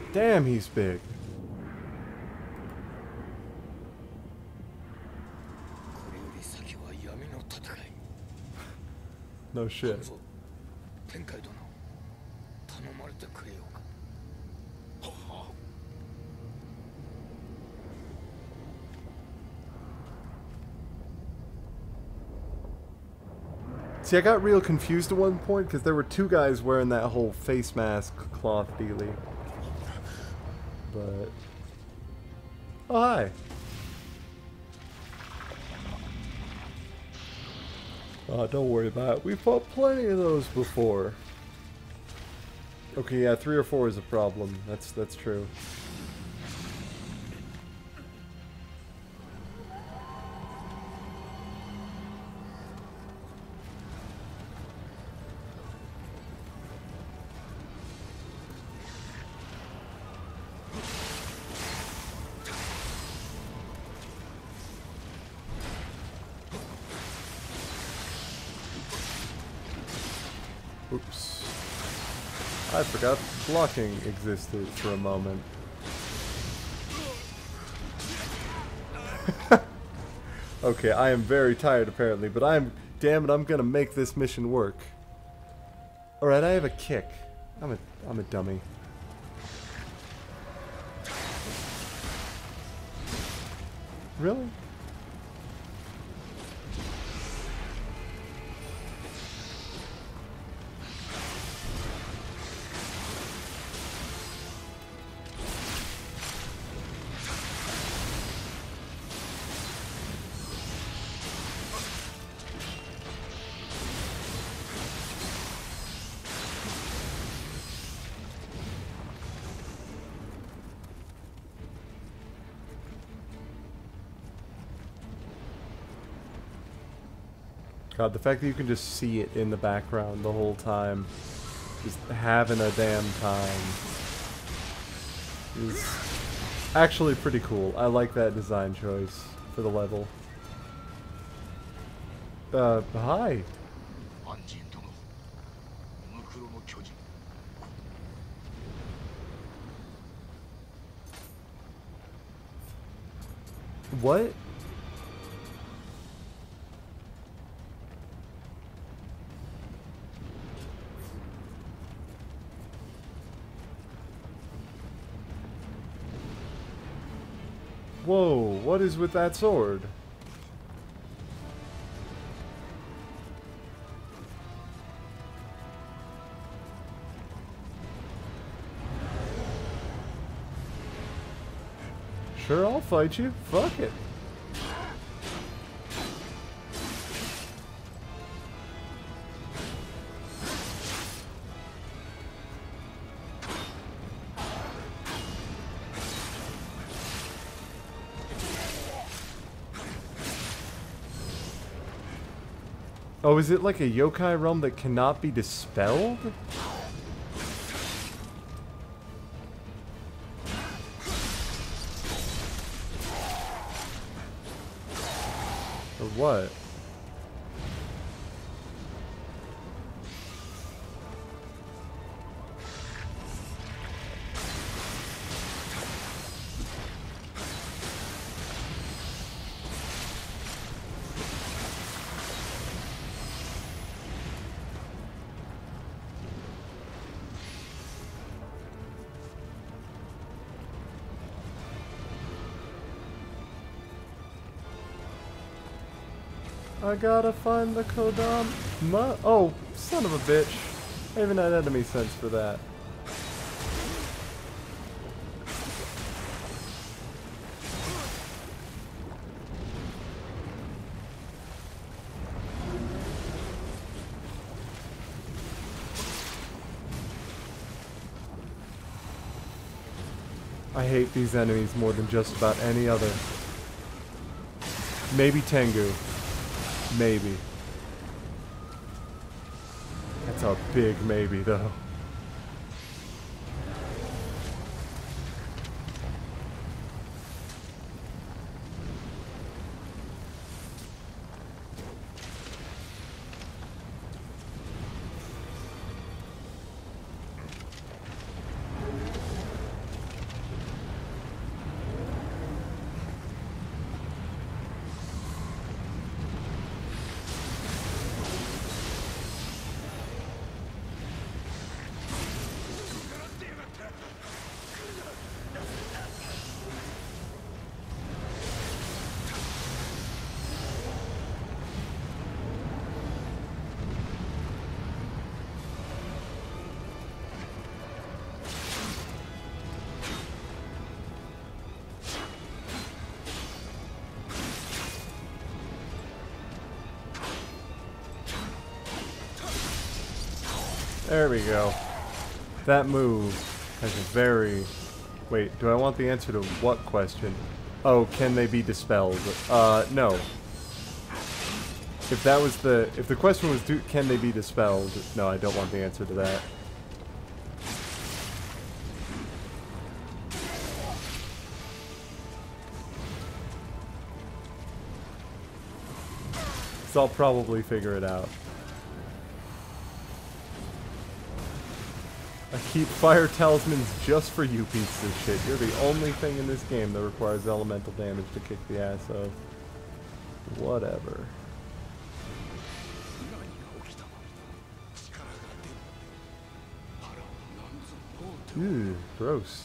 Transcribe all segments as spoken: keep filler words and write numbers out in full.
Damn, he's big. No shit. See, I got real confused at one point because there were two guys wearing that whole face mask cloth dealy. But... oh, hi. Oh, don't worry about it. We've fought plenty of those before. Okay, yeah, three or four is a problem. That's that's true. Oops. I forgot blocking existed for a moment. Okay, I am very tired apparently, but I'm... damn it, I'm gonna make this mission work. Alright, I have a kick. I'm a... I'm a dummy. Really? God, the fact that you can just see it in the background the whole time, just having a damn time, is actually pretty cool. I like that design choice for the level. Uh, hi. What? Whoa, what is with that sword? Sure, I'll fight you. Fuck it. Oh, is it like a yokai realm that cannot be dispelled? Or what? I gotta find the Kodama. Oh, son of a bitch. I even had enemy sense for that. I hate these enemies more than just about any other. Maybe Tengu. Maybe. That's a big maybe, though. There we go. That move has a very... Wait, do I want the answer to what question? Oh, can they be dispelled? Uh, no. If that was the... If the question was, do, can they be dispelled? No, I don't want the answer to that. So I'll probably figure it out. I keep fire talismans just for you pieces of shit. You're the only thing in this game that requires elemental damage to kick the ass of. Whatever. Ooh, gross.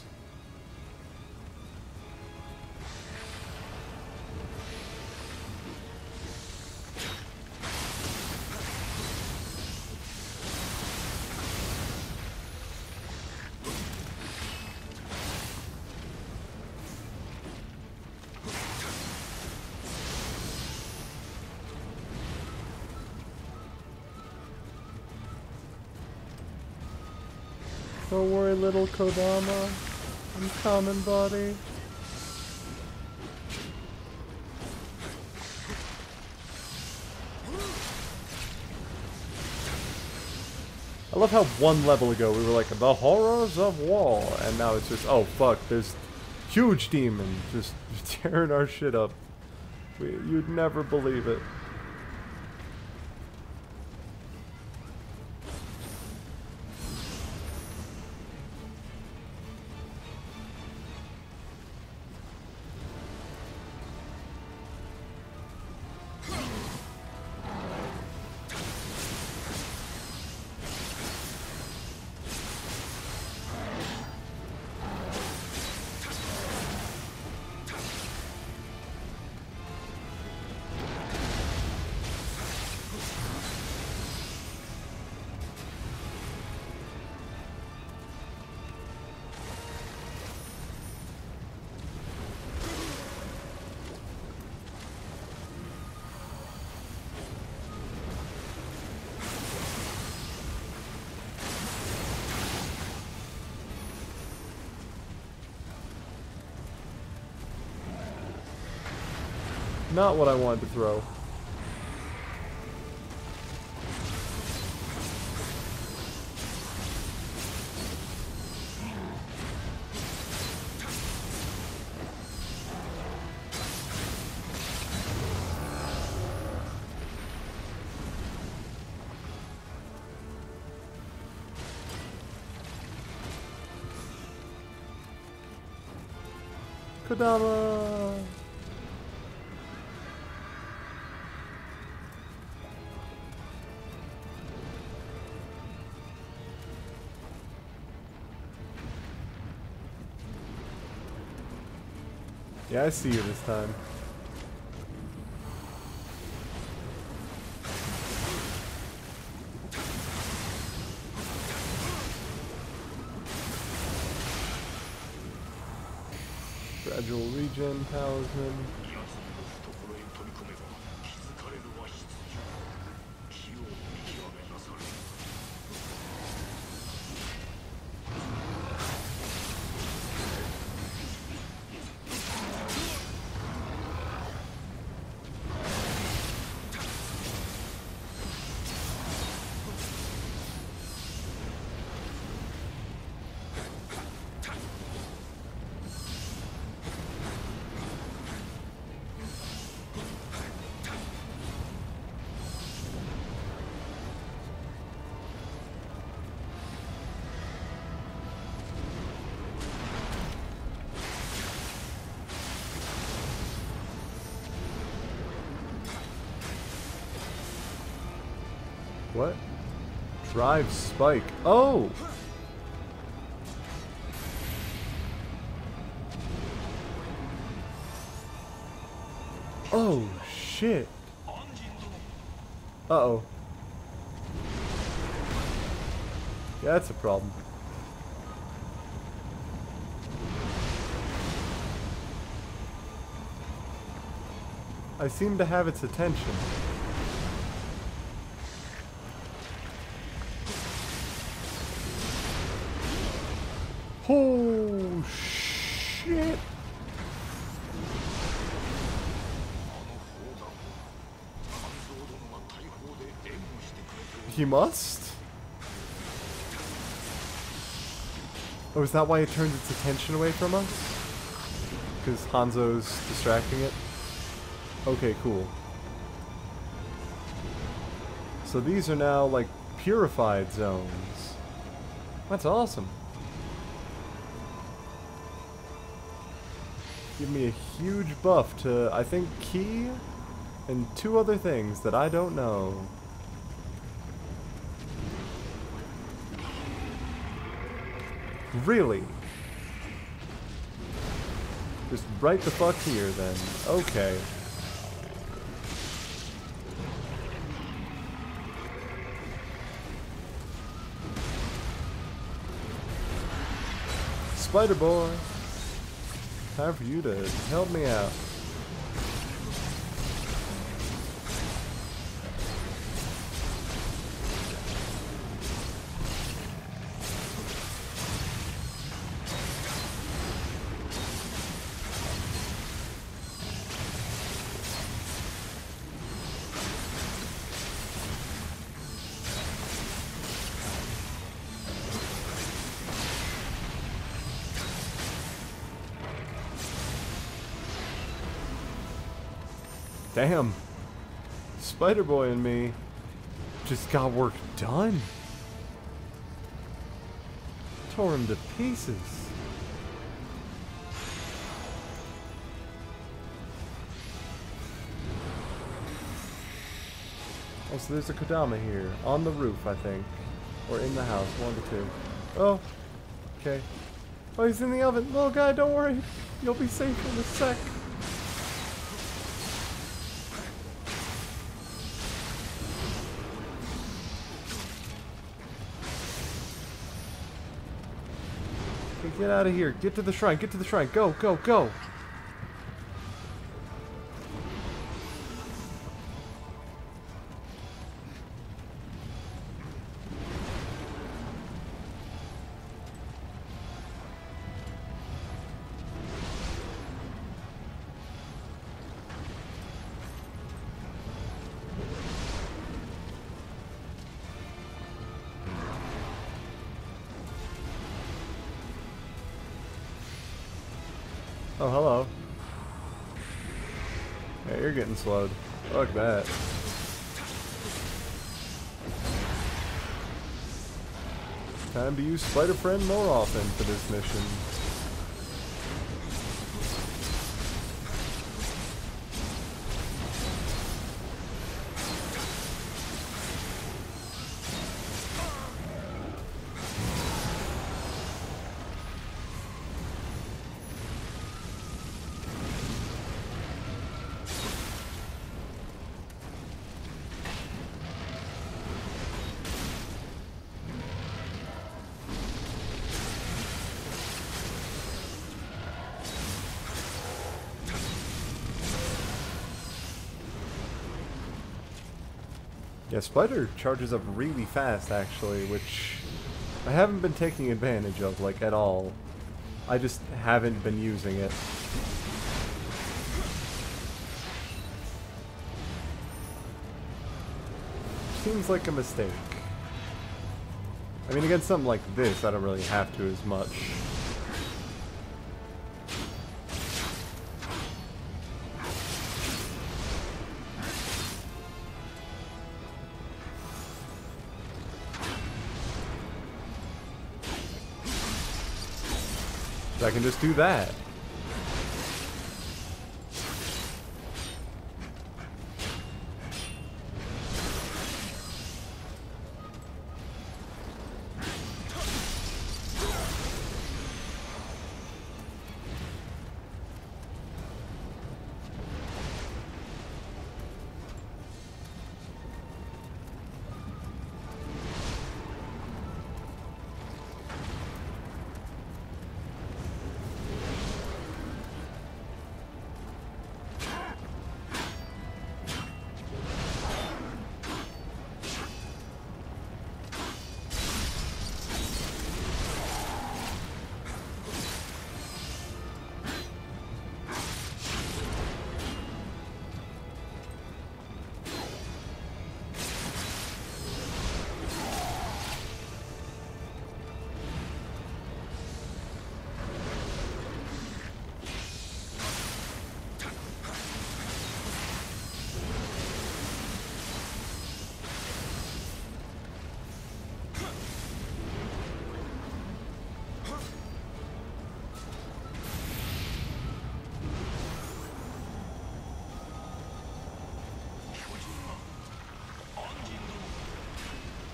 Don't worry, little Kodama. I'm coming, buddy. I love how one level ago we were like, the horrors of war, and now it's just, oh fuck, there's huge demons just tearing our shit up. We, you'd never believe it. Not what I wanted to throw. Kodama! Yeah, I see you this time. Gradual regen, talisman. What? Drive spike. Oh! Oh, shit. Uh-oh. Yeah, that's a problem. I seem to have its attention. shit. He must? Oh, is that why it turns its attention away from us? Because Hanzo's distracting it? Okay, cool. So these are now, like, purified zones. That's awesome. Give me a huge buff to, I think, Ki and two other things that I don't know. Really? Just right the fuck here, then. Okay. Spider Boy! Time for you to help me out. Damn. Spider-Boy and me just got work done. Tore him to pieces. Oh, so there's a Kodama here. On the roof, I think. Or in the house. One of the two. Oh. Okay. Oh, he's in the oven. Little guy, don't worry. You'll be safe in a sec. Get out of here. Get to the shrine. Get to the shrine. Go, go, go. Oh, hello. Yeah, you're getting slowed. Fuck that. Time to use Spider Friend more often for this mission. Yeah, Spider charges up really fast, actually, which I haven't been taking advantage of, like, at all. I just haven't been using it. Seems like a mistake. I mean, against something like this, I don't really have to as much. I can just do that.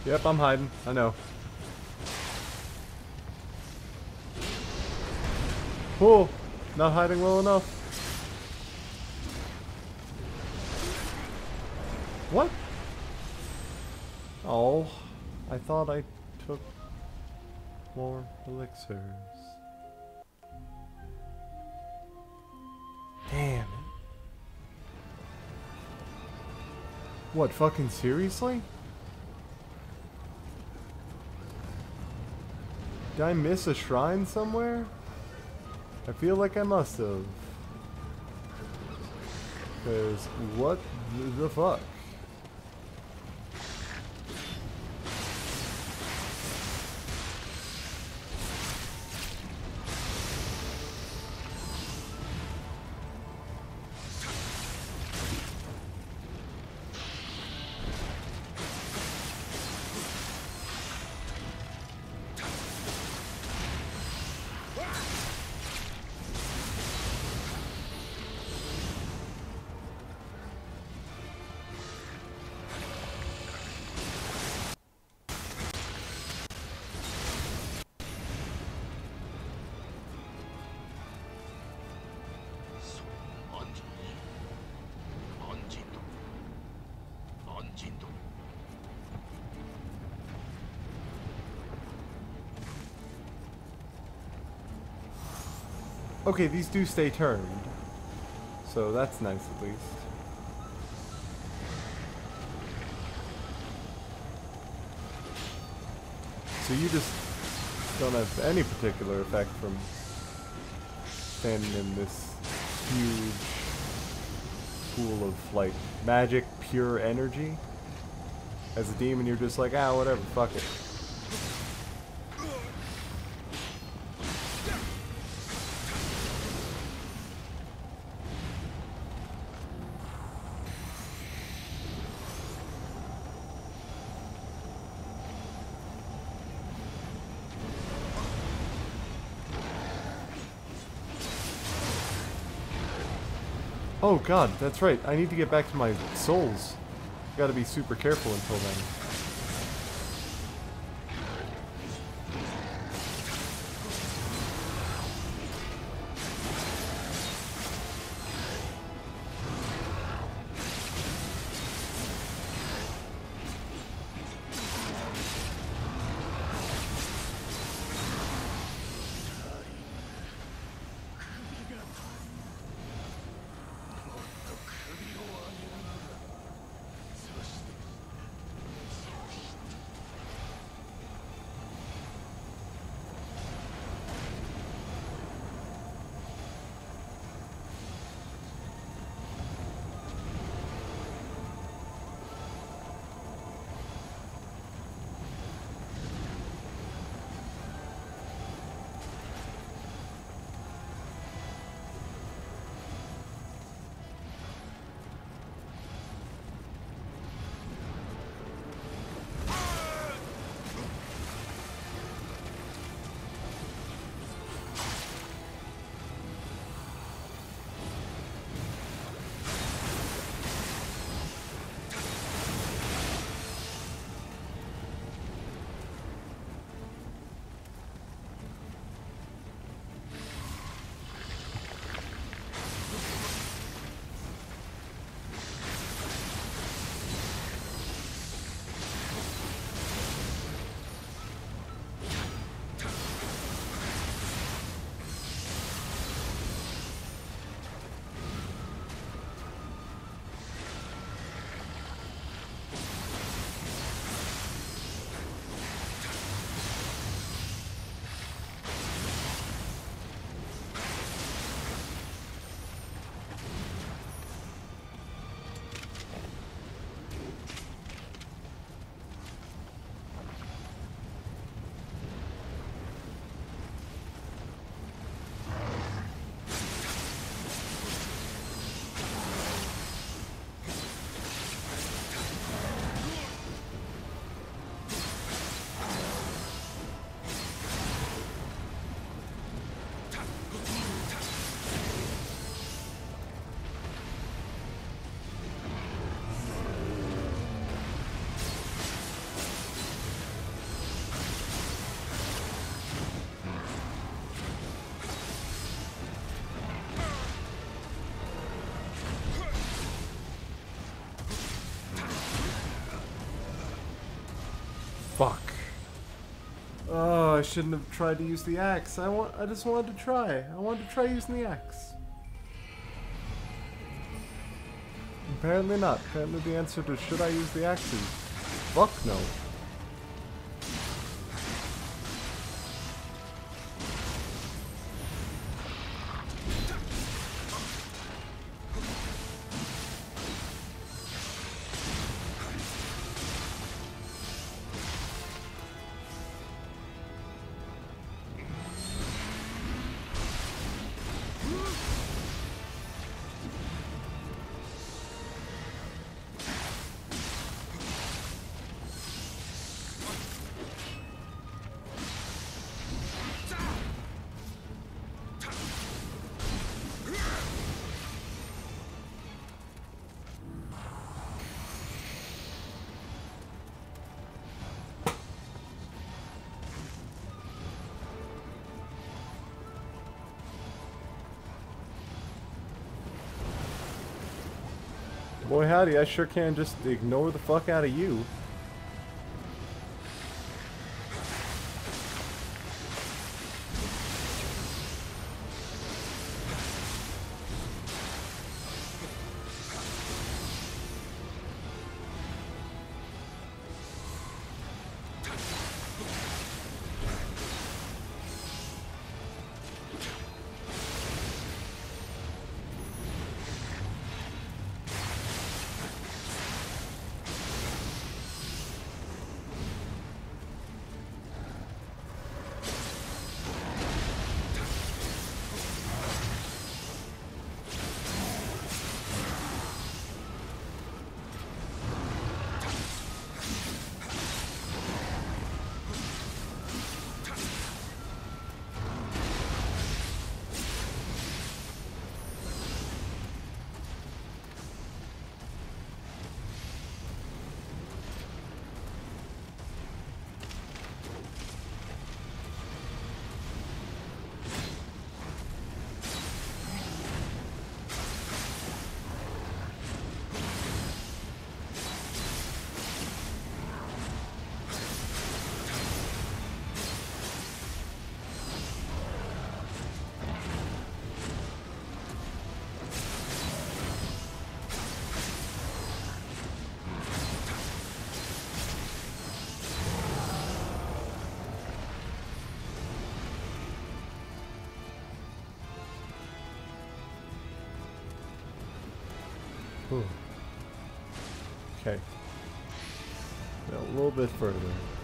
Yep, I'm hiding. I know. Oh, not hiding well enough. What? Oh, I thought I took more elixirs. Damn it. What, fucking seriously? Did I miss a shrine somewhere? I feel like I must have. Because what the fuck? Okay, these do stay turned. So that's nice at least. So you just don't have any particular effect from standing in this huge pool of, like, magic, pure energy. As a demon, you're just like, ah, whatever, fuck it. Oh god, that's right. I need to get back to my souls. Gotta be super careful until then. Oh, I shouldn't have tried to use the axe. I want. I just wanted to try. I wanted to try using the axe. Apparently not. Apparently the answer to should I use the axe is fuck no. Boy howdy, I sure can just ignore the fuck out of you. Whew. Okay. Now a little bit further.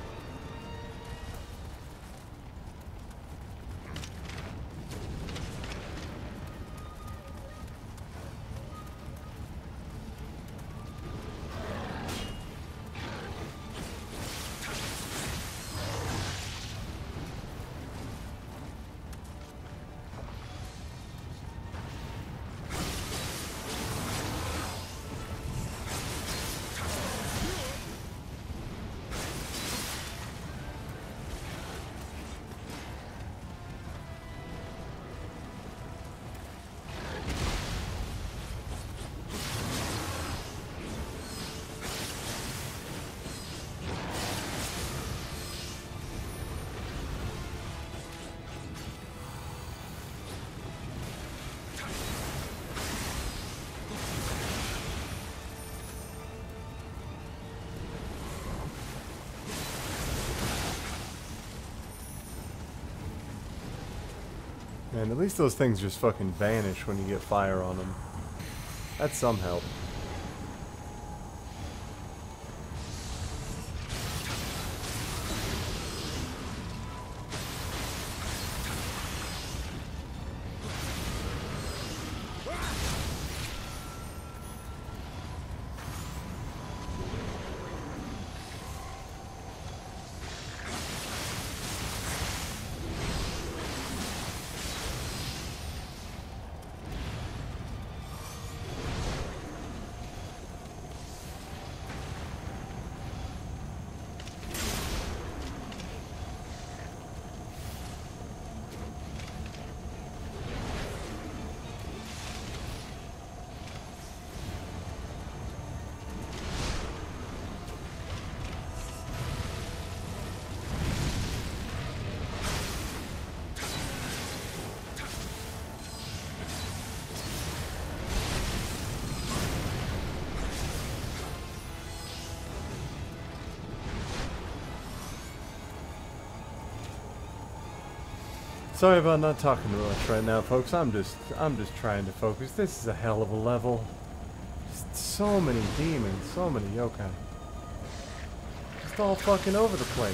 Man, at least those things just fucking vanish when you get fire on them. That's some help. Sorry about not talking too much right now, folks. I'm just, I'm just trying to focus. This is a hell of a level. Just so many demons, so many yokai. Just all fucking over the place.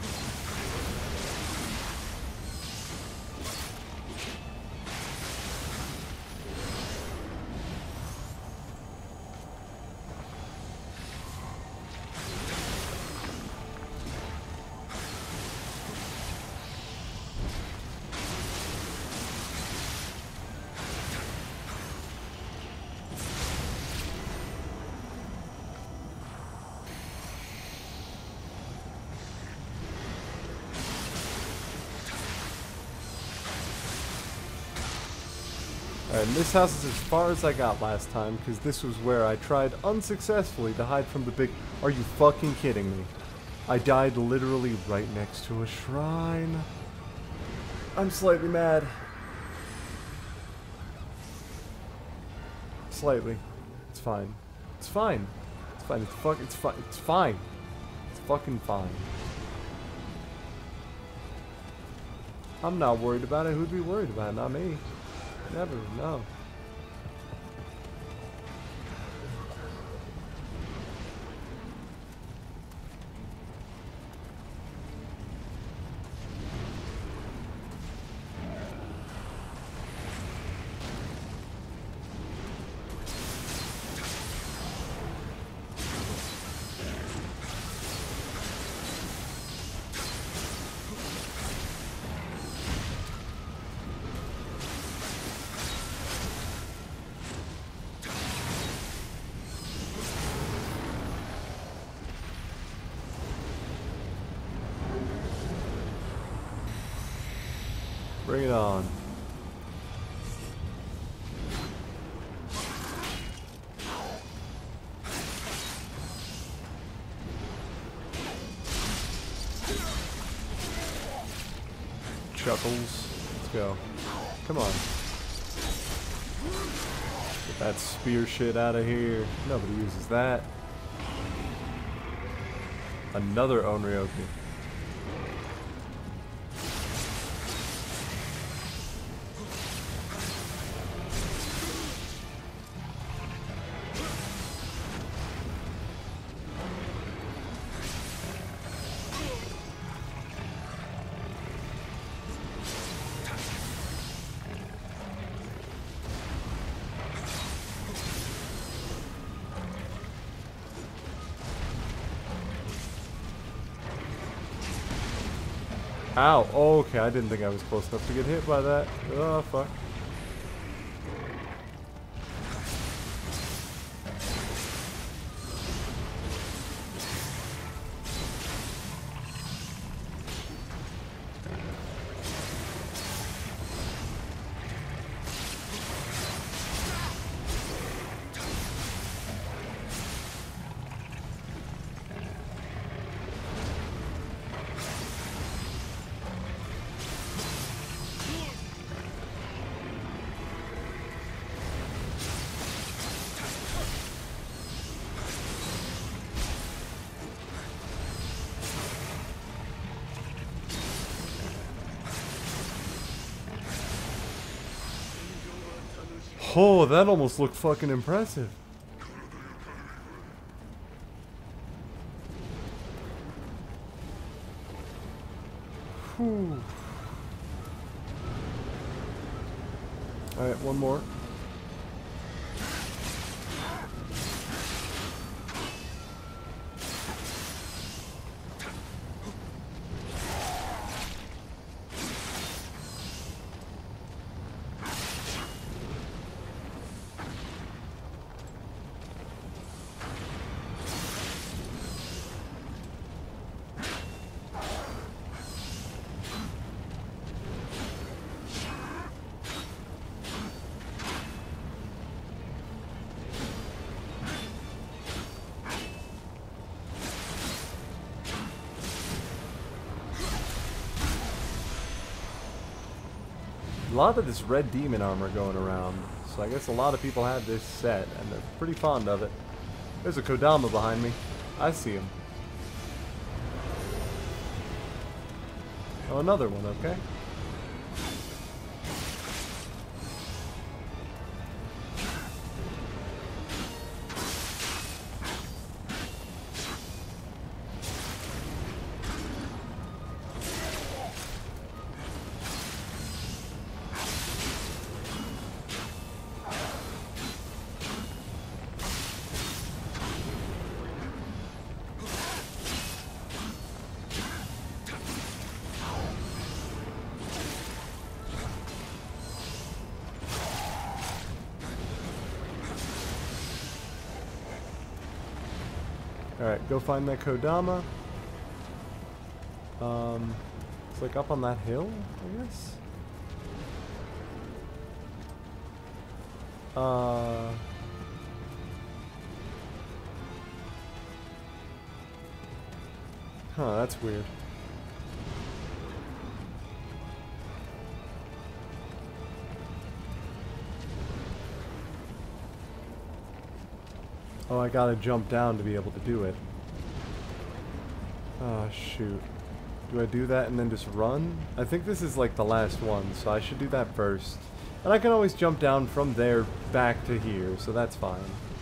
And this house is as far as I got last time, because this was where I tried unsuccessfully to hide from the big... Are you fucking kidding me? I died literally right next to a shrine. I'm slightly mad. Slightly. It's fine. It's fine. It's fine. It's fuck. It's fine. It's fine. It's fucking fine. I'm not worried about it. Who'd be worried about it? Not me. Never, no. Bring it on. Chuckles. Let's go. Come on. Get that spear shit out of here. Nobody uses that. Another Onryoku. Ow. Oh, okay, I didn't think I was close enough to get hit by that. Oh, fuck. Oh, that almost looked fucking impressive. Whew. Alright, one more. A lot of this red demon armor going around, so I guess a lot of people have this set, and they're pretty fond of it. There's a Kodama behind me. I see him. Oh, another one, okay. Alright, go find that Kodama. Um, it's like up on that hill, I guess? Uh... Huh, that's weird. Oh, I gotta jump down to be able to do it. Oh, shoot. Do I do that and then just run? I think this is like the last one, so I should do that first. And I can always jump down from there back to here, so that's fine.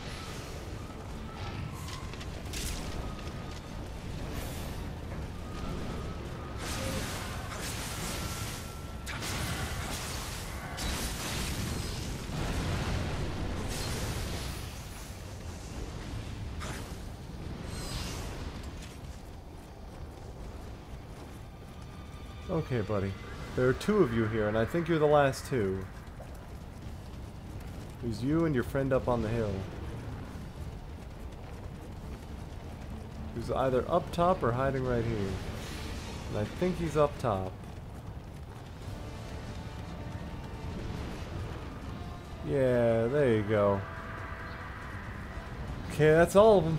Okay, buddy. There are two of you here, and I think you're the last two. There's you and your friend up on the hill. Who's either up top or hiding right here. And I think he's up top. Yeah, there you go. Okay, that's all of them.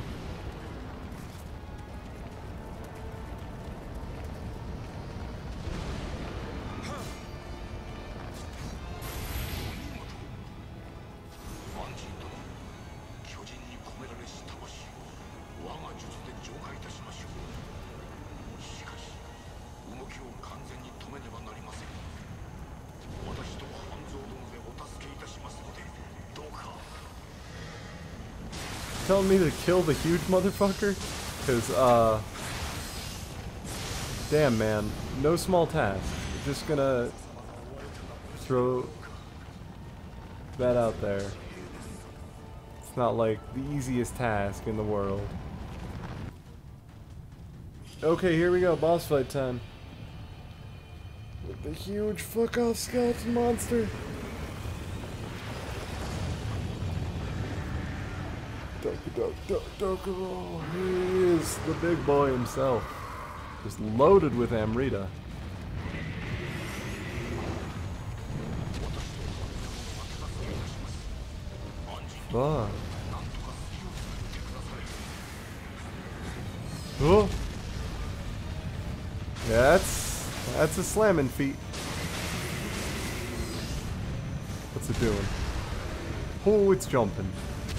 Telling me to kill the huge motherfucker? Cause, uh... damn, man. No small task. Just gonna... throw... that out there. It's not like the easiest task in the world. Okay, here we go. Boss fight time. With the huge fuck-off skeleton monster. Gasha-Dokuro, he is the big boy himself. Just loaded with Amrita. Fuck. Oh. Yeah, that's that's a slamming feat. What's it doing? Oh, it's jumping.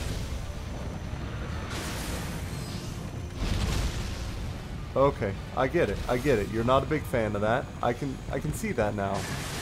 Okay, I get it. I get it. You're not a big fan of that. I can I can see that now.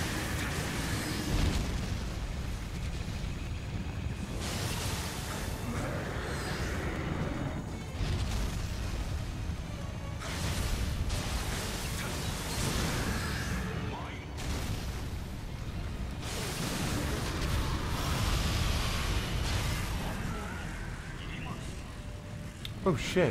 Oh shit.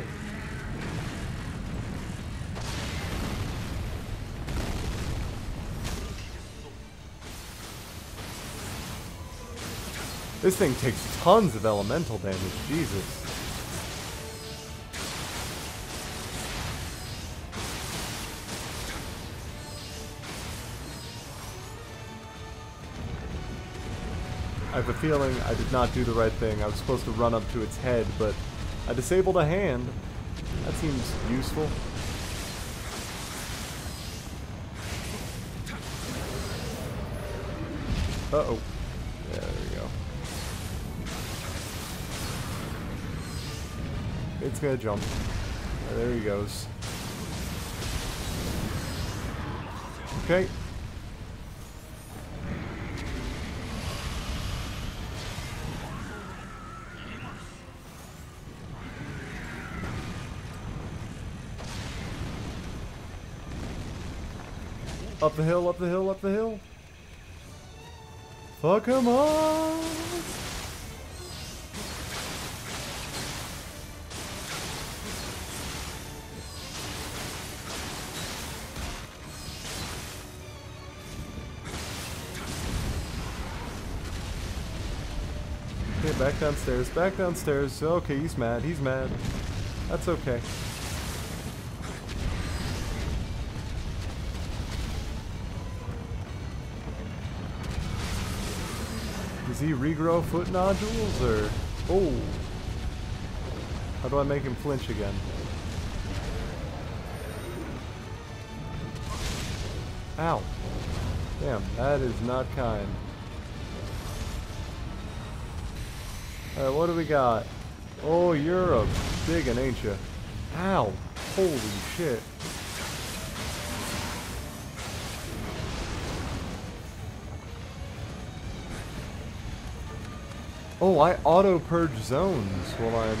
This thing takes tons of elemental damage, Jesus. I have a feeling I did not do the right thing. I was supposed to run up to its head, but I disabled a hand. That seems useful. Uh-oh. Yeah, there we go. It's gonna jump. Oh, there he goes. Okay. Up the hill, up the hill, up the hill. Fuck him up! Okay, back downstairs, back downstairs. Okay, he's mad, he's mad. That's okay. Does he regrow foot nodules, or... Oh! How do I make him flinch again? Ow! Damn, that is not kind. Alright, what do we got? Oh, you're a big one, ain't you? Ow! Holy shit. Oh, I auto-purge zones while I'm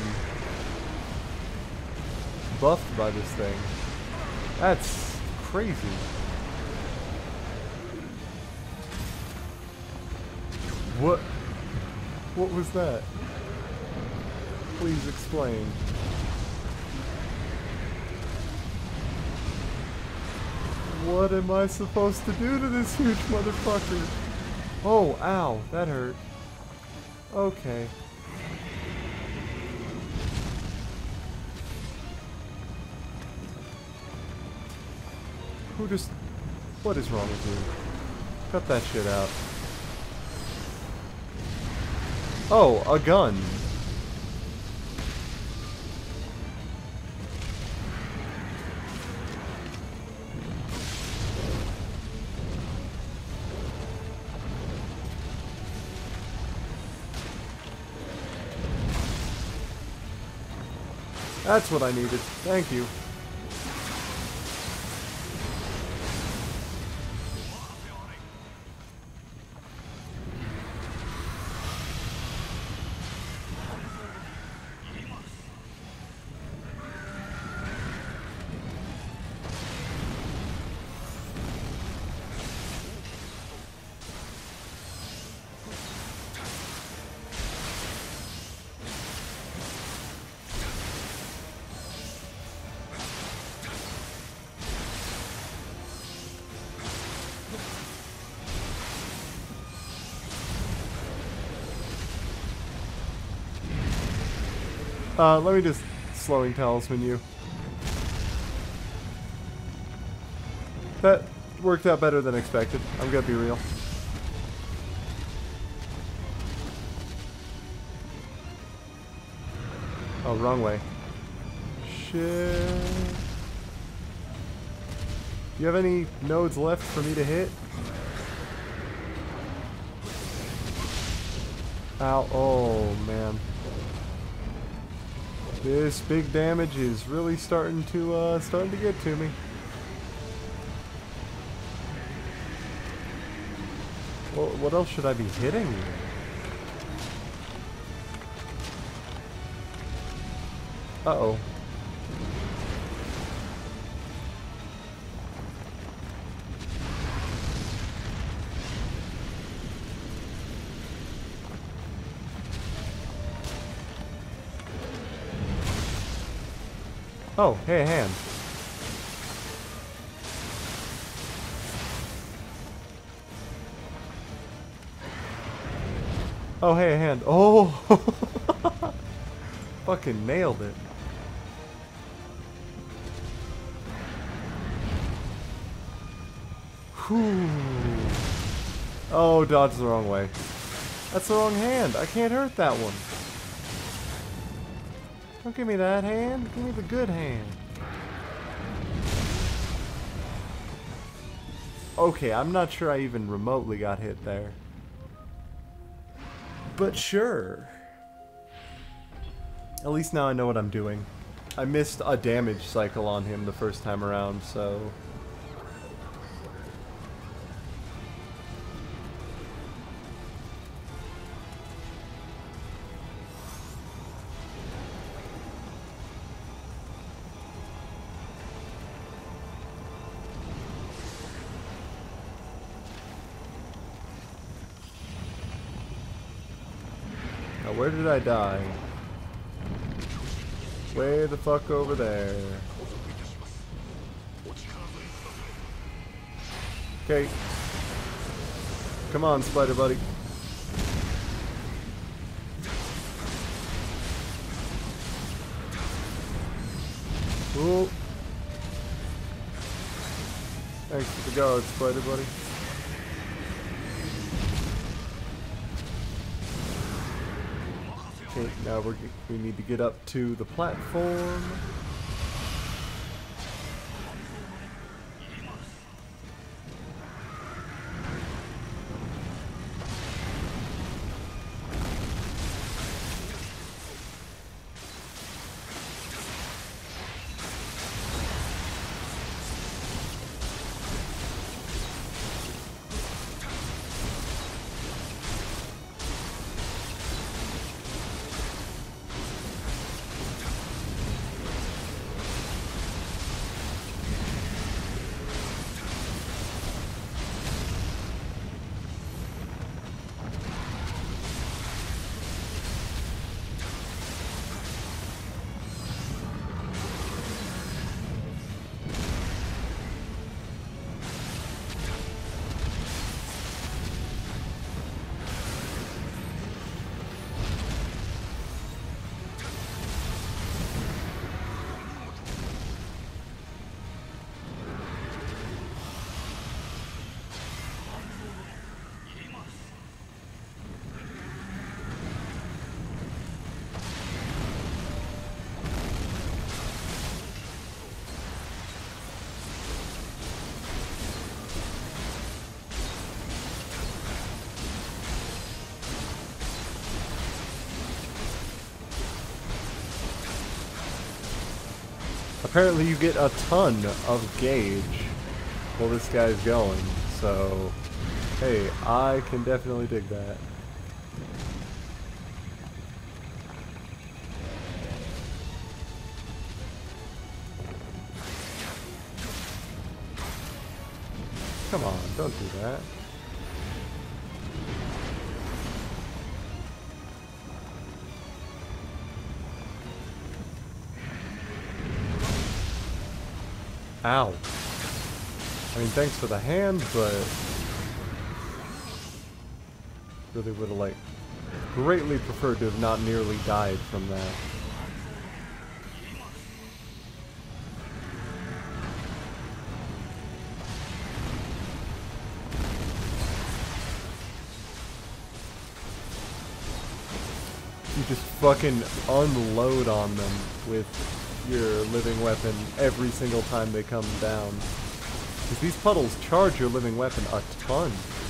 buffed by this thing. That's crazy. What? What was that? Please explain. What am I supposed to do to this huge motherfucker? Oh, ow, that hurt. Okay. Who just... What is wrong with you? Cut that shit out. Oh, a gun. That's what I needed. Thank you. Uh, let me just slowing talisman you. That worked out better than expected. I'm gonna be real. Oh, wrong way. Shit. Do you have any nodes left for me to hit? Ow. Oh, man. This big damage is really starting to, uh, starting to get to me. Well, what else should I be hitting? Uh-oh. Oh, hey, a hand. Oh, hey, a hand. Oh! Fucking nailed it. Whew. Oh, dodge the wrong way. That's the wrong hand. I can't hurt that one. Don't give me that hand. Give me the good hand. Okay, I'm not sure I even remotely got hit there. But sure. At least now I know what I'm doing. I missed a damage cycle on him the first time around, so... Now, where did I die? Way the fuck over there. Okay. Come on, spider buddy. Ooh. Thanks for the guard, spider buddy. Okay, now we're, we need to get up to the platform. Apparently you get a ton of gauge while this guy's going, so hey, I can definitely dig that. Come on, don't do that. Ow. I mean, thanks for the hand, but really would have, like, greatly preferred to have not nearly died from that. You just fucking unload on them with your living weapon every single time they come down. Because these puddles charge your living weapon a ton.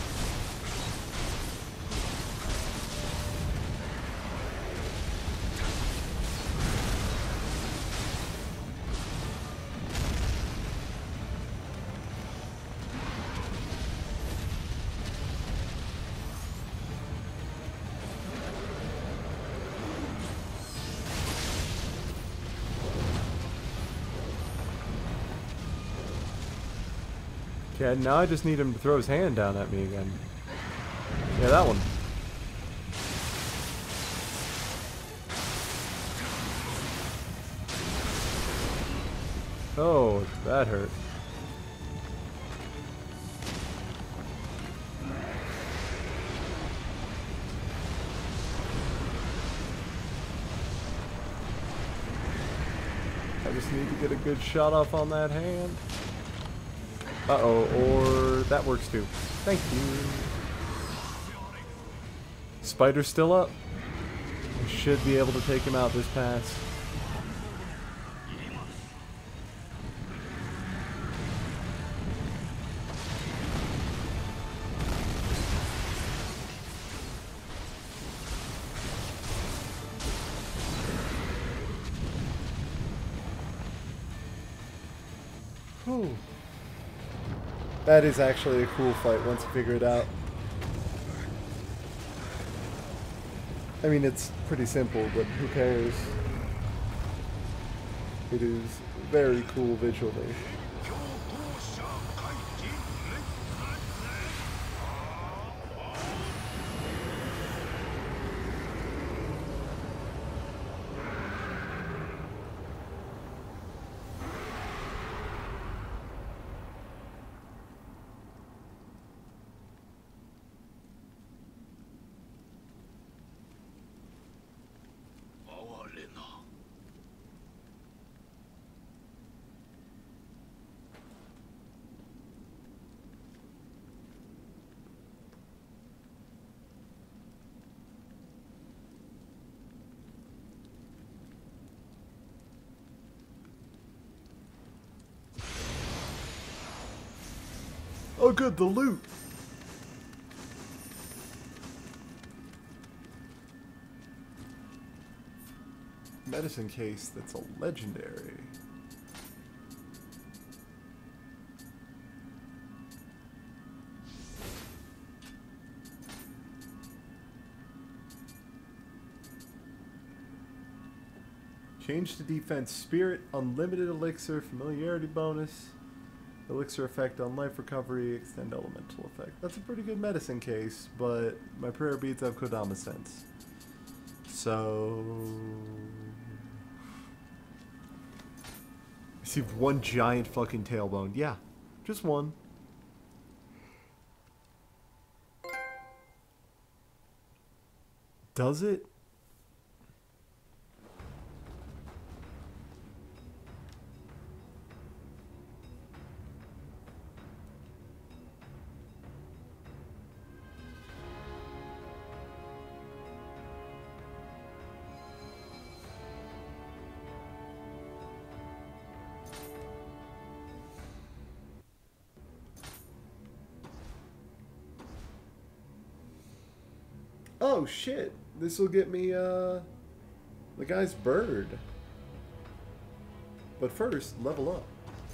Okay, now I just need him to throw his hand down at me again. Yeah, that one. Oh, that hurt. I just need to get a good shot off on that hand. Uh-oh, or that works too. Thank you. Spider's still up. We should be able to take him out this pass. Whew. That is actually a cool fight once you figure it out. I mean, it's pretty simple, but who cares? It is very cool visually. Oh good, the loot! Medicine case, that's a legendary. Change to defense, spirit, unlimited elixir, familiarity bonus, elixir effect on life recovery, extend elemental effect. That's a pretty good medicine case, but my prayer beads have Kodama sense. So... I see one giant fucking tailbone. Yeah, just one. Does it? Oh shit, this will get me uh, the guy's bird. But first, level up.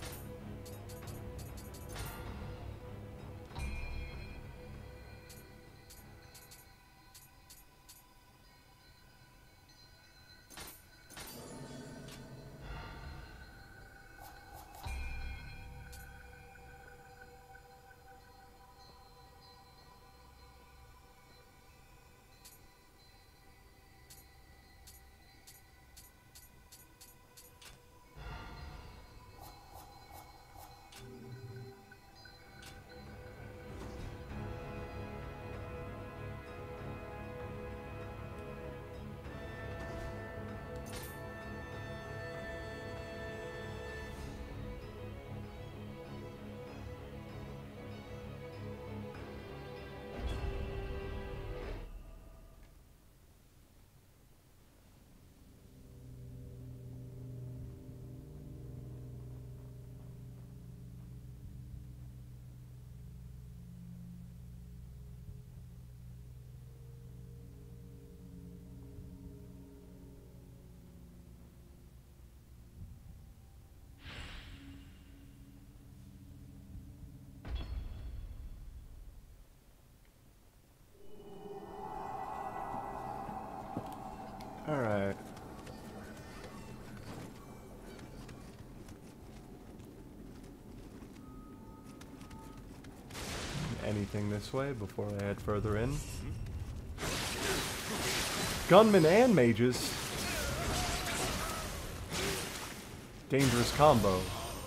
Alright. Anything this way before I head further in? Gunmen and mages. Dangerous combo.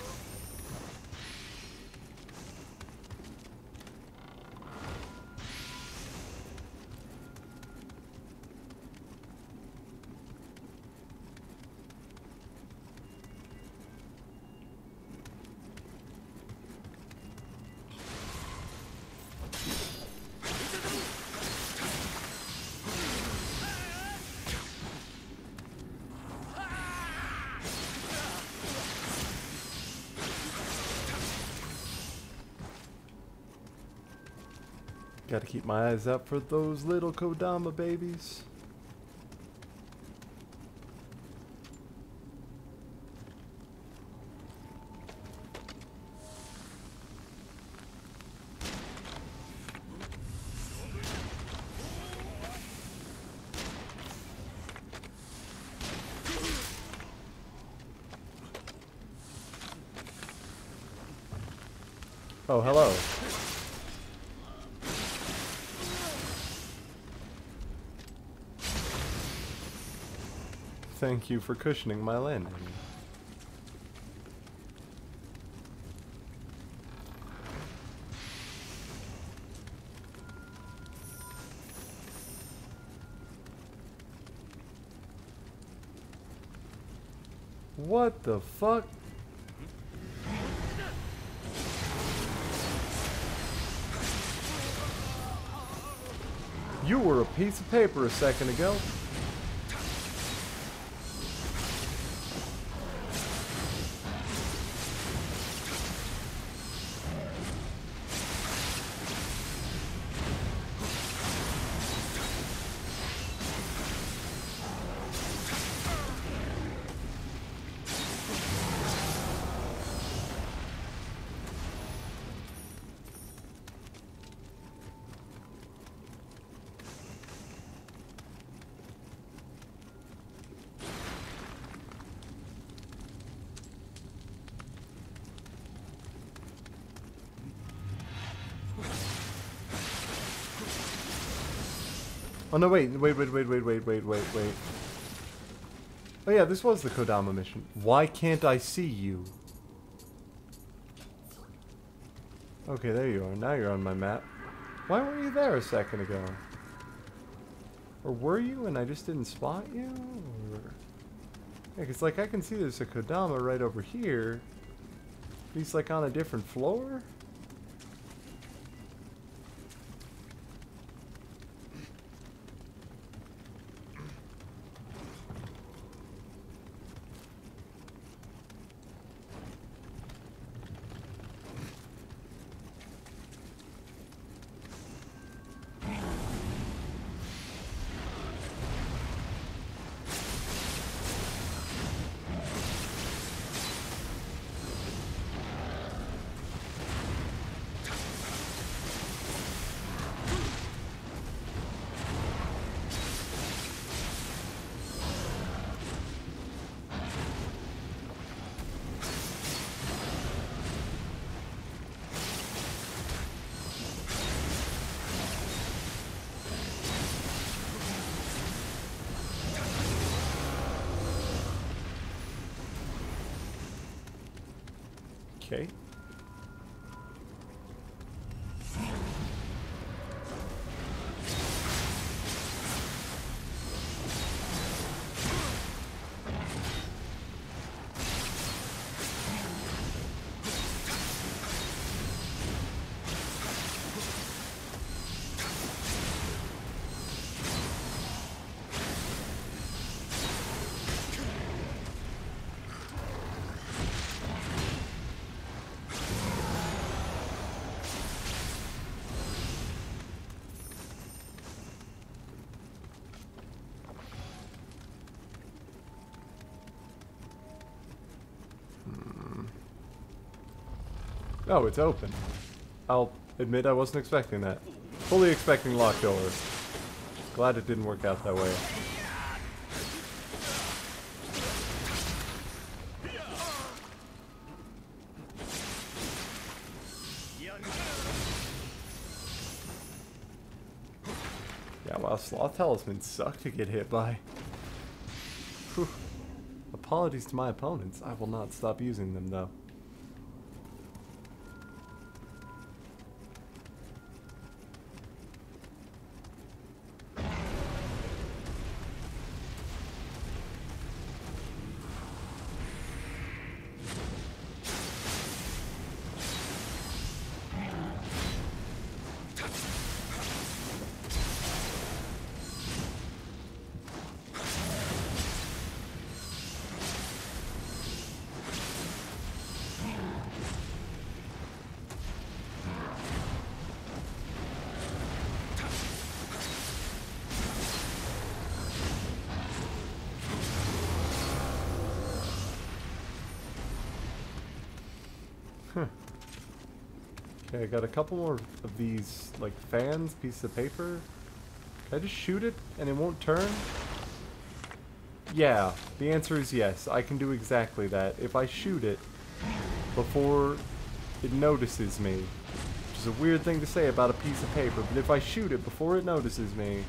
Gotta keep my eyes up for those little Kodama babies. Oh, hello. Thank you for cushioning my landing. What the fuck? You were a piece of paper a second ago. Oh no, wait, wait, wait, wait, wait, wait, wait, wait, wait. Oh yeah, this was the Kodama mission. Why can't I see you? Okay, there you are. Now you're on my map. Why weren't you there a second ago? Or were you and I just didn't spot you? Or... Yeah, cause like I can see there's a Kodama right over here. He's like on a different floor? Okay. Oh, it's open. I'll admit I wasn't expecting that. Fully expecting locked doors. Glad it didn't work out that way. Yeah, wow, sloth talismans suck to get hit by. Whew. Apologies to my opponents. I will not stop using them, though. Huh. Okay, I got a couple more of these, like, fans, pieces of paper. Can I just shoot it and it won't turn? Yeah, the answer is yes. I can do exactly that. If I shoot it before it notices me, which is a weird thing to say about a piece of paper, but if I shoot it before it notices me,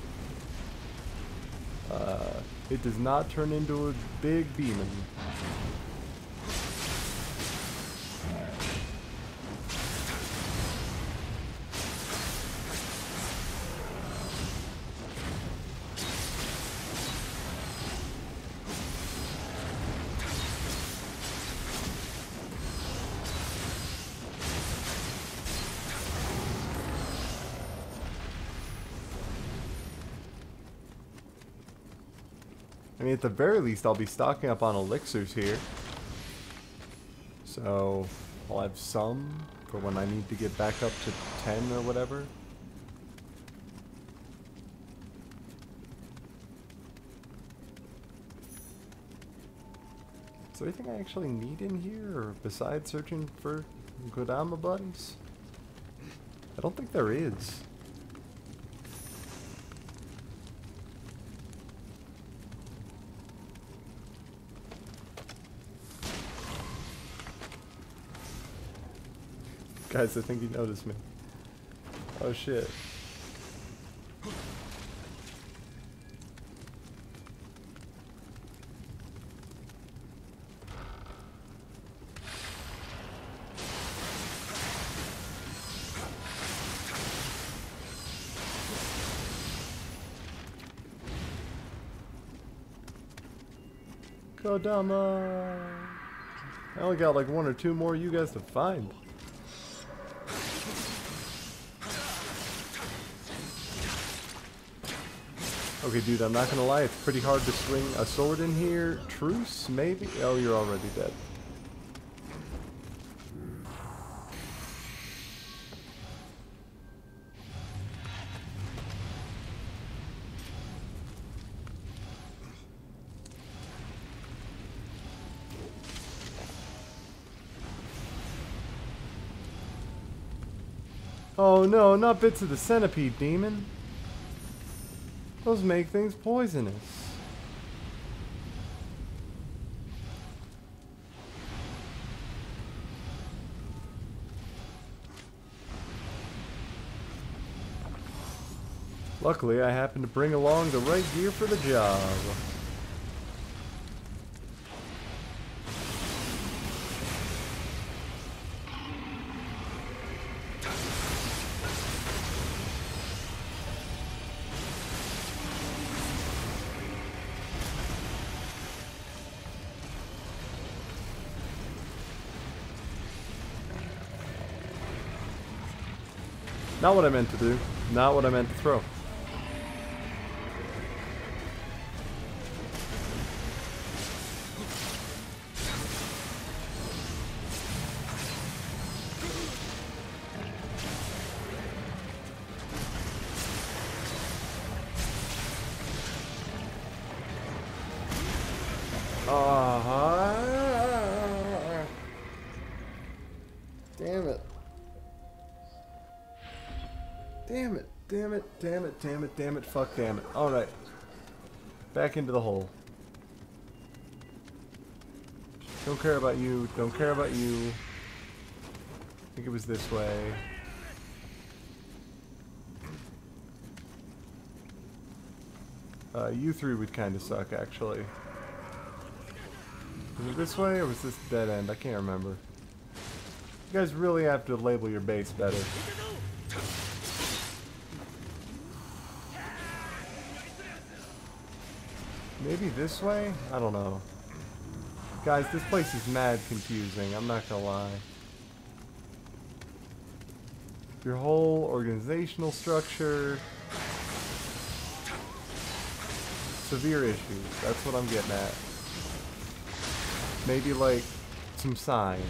uh, it does not turn into a big demon. I mean, at the very least, I'll be stocking up on elixirs here. So, I'll have some for when I need to get back up to ten or whatever. Is there anything I actually need in here, or besides searching for Kodama buttons? I don't think there is. Guys, I think he noticed me. Oh shit. Kodama! I only got like one or two more you guys to find. Okay, dude, I'm not gonna lie, it's pretty hard to swing a sword in here. Truce, maybe? Oh, you're already dead. Oh no, not bits of the centipede demon. Those make things poisonous. Luckily, I happened to bring along the right gear for the job. Not what I meant to do. Not what I meant to throw. Uh-huh. Damn it. Damn it, damn it, damn it, damn it, damn it, fuck damn it. Alright. Back into the hole. Don't care about you, don't care about you. I think it was this way. Uh, you three would kind of suck, actually. Was it this way, or was this dead end? I can't remember. You guys really have to label your base better. Maybe this way? I don't know. Guys, this place is mad confusing, I'm not gonna lie. Your whole organizational structure... Severe issues, that's what I'm getting at. Maybe like some signs.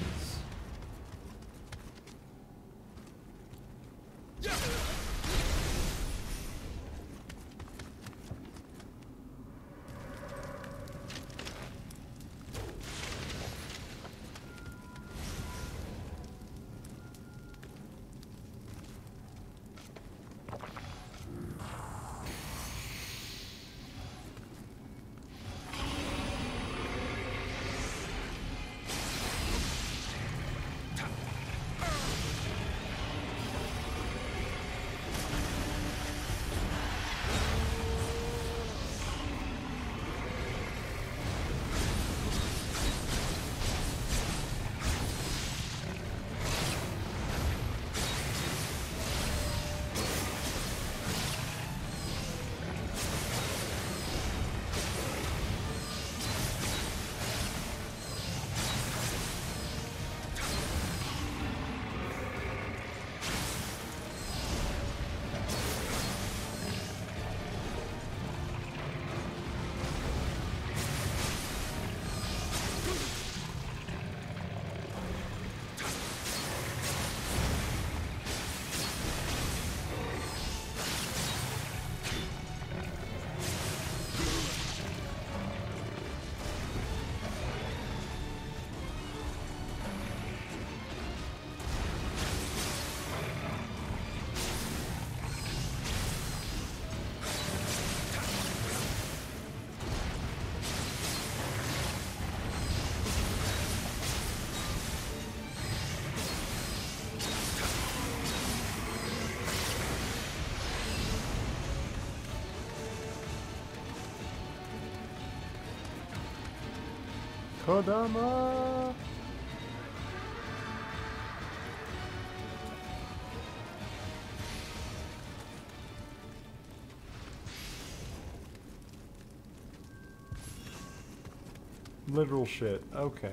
Kodama! literal shit. Okay.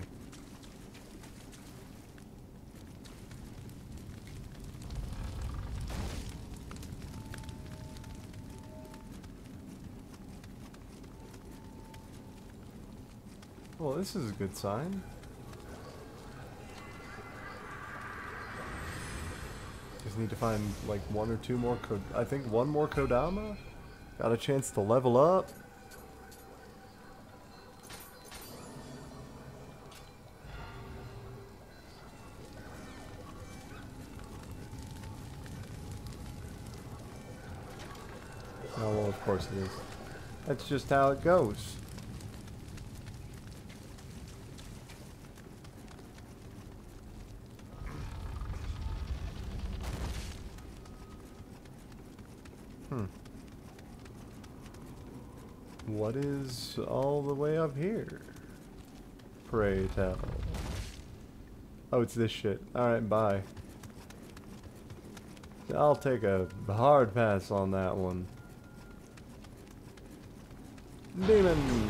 Well, this is a good sign. Just need to find like one or two more Ko- I think one more Kodama. Got a chance to level up. Oh, well, of course it is. That's just how it goes. Hmm. What is all the way up here? Pray tell. Oh, it's this shit. Alright, bye. I'll take a hard pass on that one. Demon!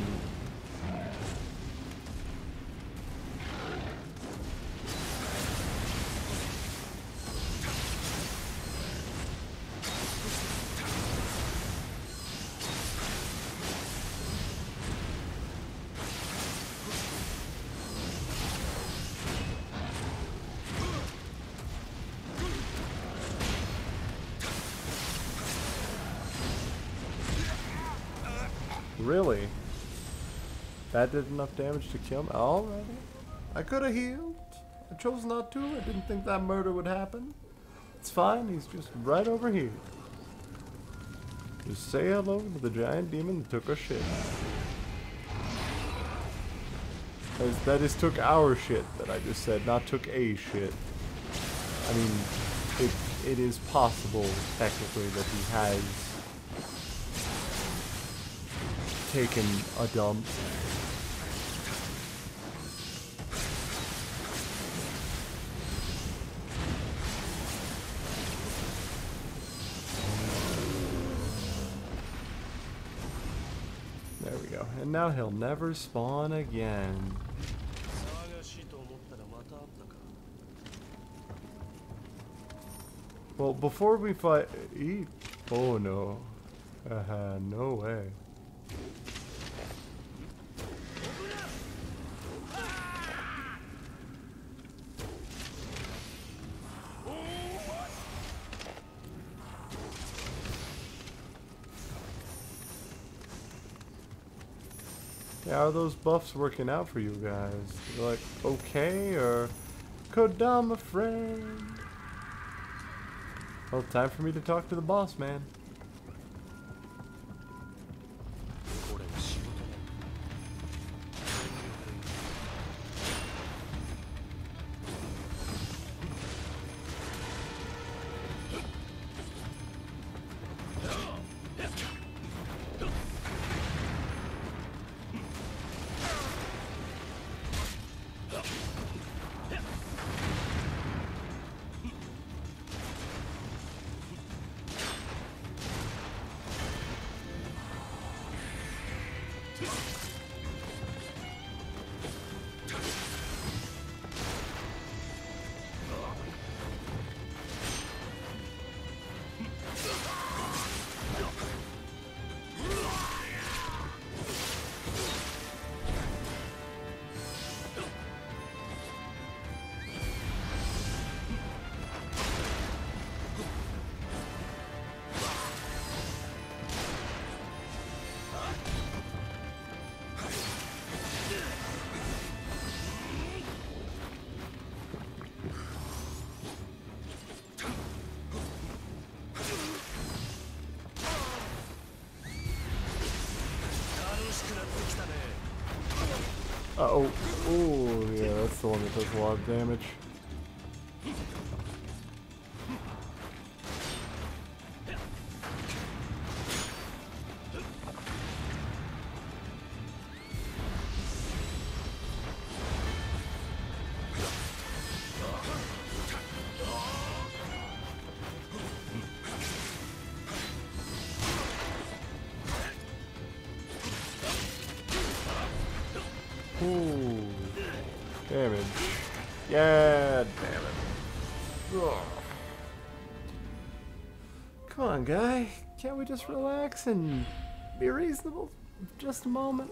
Really? That did enough damage to kill me? Alright. I could have healed. I chose not to. I didn't think that murder would happen. It's fine. He's just right over here. Just say hello to the giant demon that took our shit. That is, that is took our shit that I just said, not took a shit. I mean, it, it is possible, technically, that he has taken a dump. There we go. And now he'll never spawn again. Well, before we fight... Eat. Oh no. Uh, no way. How are those buffs working out for you guys? You're like, okay, or Kodama friend? Well, time for me to talk to the boss, man. Uh oh. Oh, yeah, that's the one that does a lot of damage. Ooh. Damage. Yeah, damn it. Ugh. Come on, guy. Can't we just relax and be reasonable for just a moment?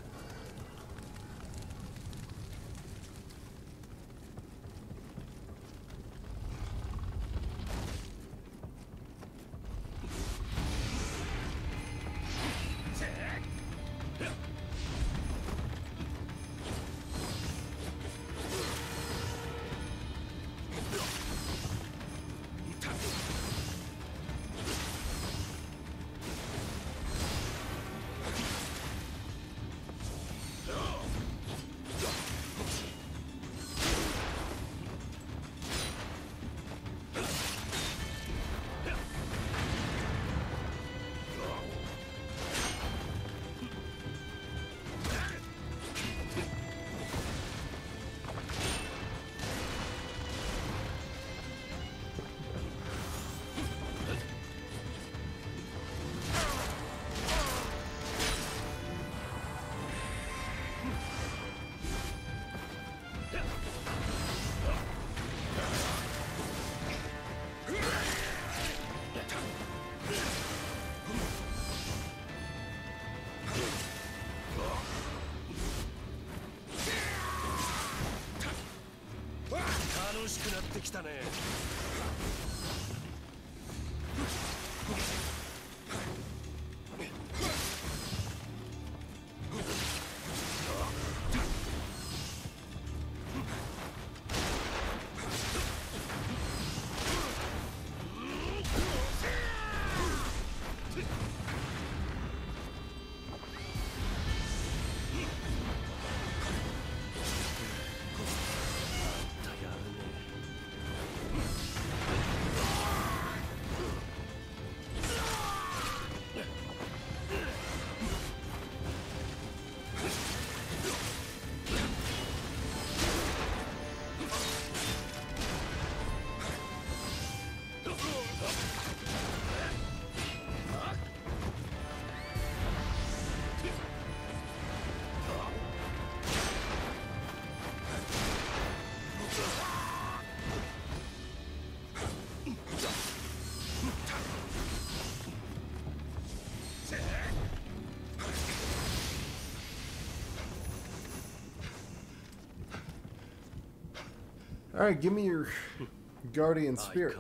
Alright, give me your guardian spirit.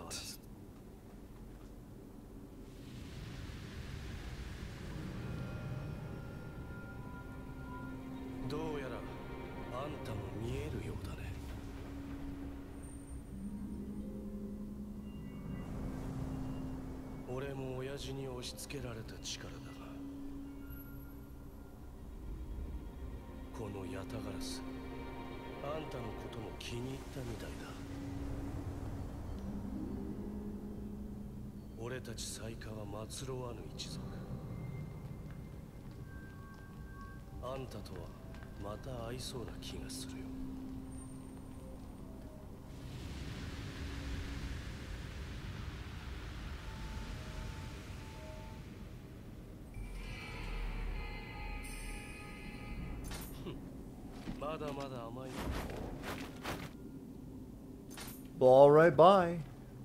どうやらあんたも見えるようだね。俺も親父に押し付けられた力だが、このヤタガラス、あんたのことも気に入ったみたいだ。俺たちサイカは祭ろわぬ一族。あんたとはまた会いそうな気がするよ。まだまだ甘い。 All right, bye.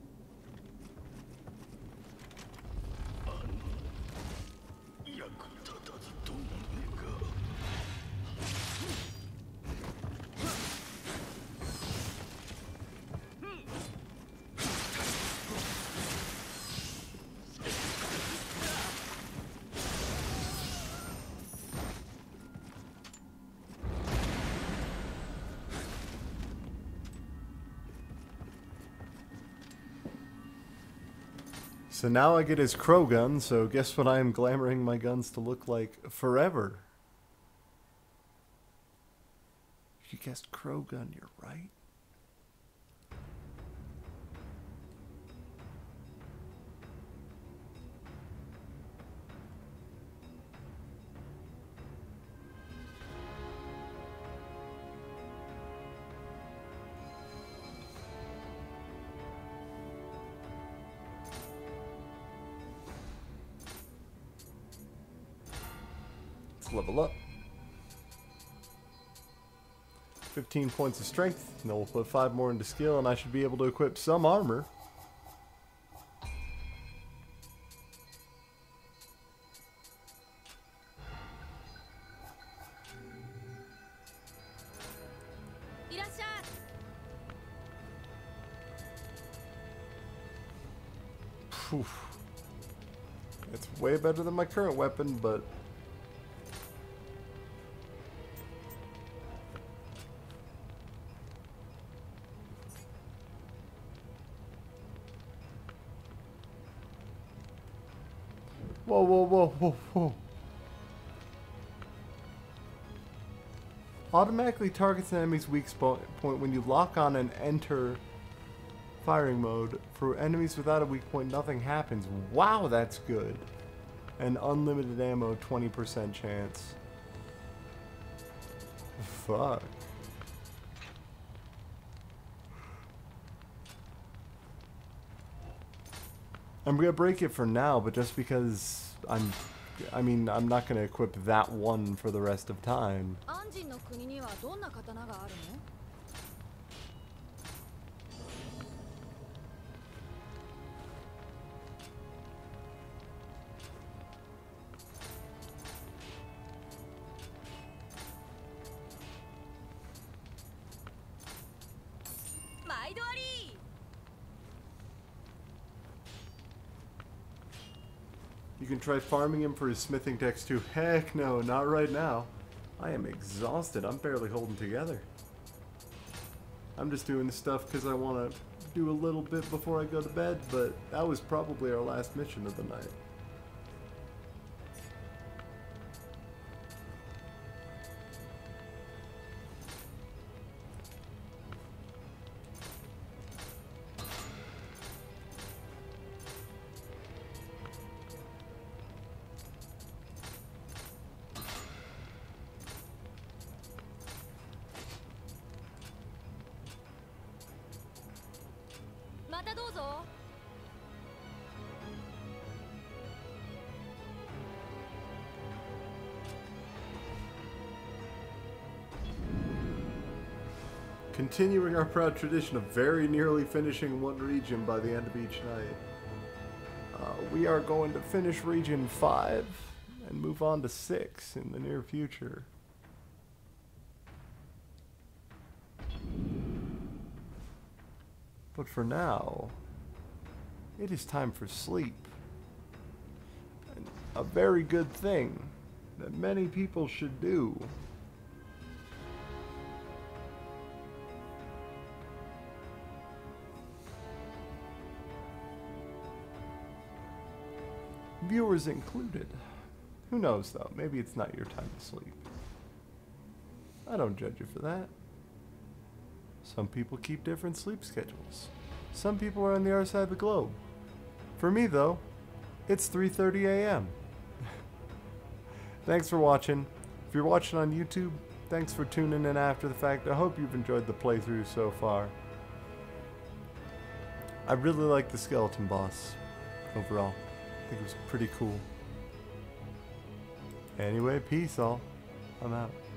So now I get his crow gun, so guess what I am glamoring my guns to look like forever. You guessed crow gun, you're right. Level up. fifteen points of strength, and then we'll put five more into skill, and I should be able to equip some armor. Oof. It's way better than my current weapon, but whoa, whoa, whoa, whoa, whoa. Automatically targets an enemy's weak spot point when you lock on and enter firing mode. For enemies without a weak point, nothing happens. Wow, that's good. And unlimited ammo, twenty percent chance. Fuck. I'm gonna break it for now, but just because I'm... I mean, I'm not gonna equip that one for the rest of time. You can try farming him for his smithing techs too. Heck no, not right now. I am exhausted. I'm barely holding together. I'm just doing this stuff because I want to do a little bit before I go to bed, but that was probably our last mission of the night. Continuing our proud tradition of very nearly finishing one region by the end of each night. Uh, we are going to finish region five and move on to six in the near future. But for now, it is time for sleep. And a very good thing that many people should do. Viewers included. Who knows though, maybe it's not your time to sleep. I don't judge you for that. Some people keep different sleep schedules. Some people are on the other side of the globe. For me though, it's three thirty a m Thanks for watching. If you're watching on YouTube, thanks for tuning in after the fact. I hope you've enjoyed the playthrough so far. I really like the skeleton boss overall. I think it was pretty cool. Anyway, peace all. I'm out.